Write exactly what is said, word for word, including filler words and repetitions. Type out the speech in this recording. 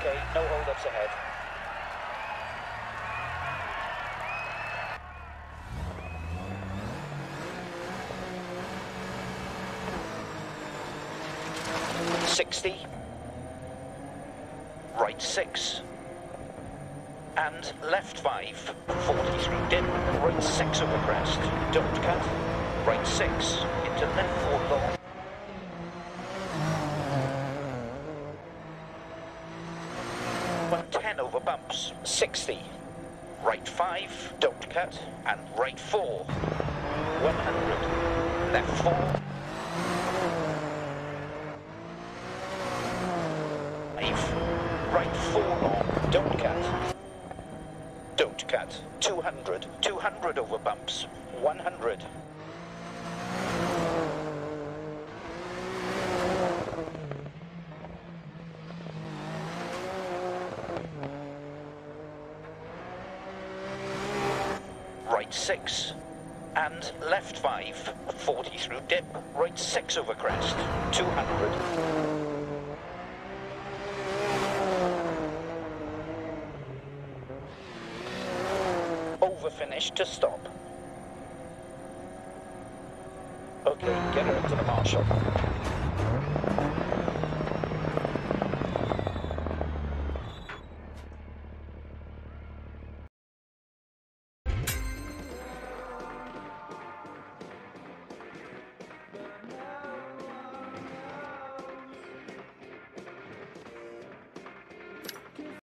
Okay, no hold-ups ahead. sixty. Right six. And left five. forty through dip. Right six over crest. Don't cut. Right six. Into left four long. one ten over bumps. sixty. Right five. Don't cut. And right four. one hundred. Left four. Right four long, don't cut. Don't cut. two hundred. two hundred over bumps. one hundred. Right six. And left five. forty through dip. Right six over crest. two hundred. Finish to stop. Okay, get her into the marshal.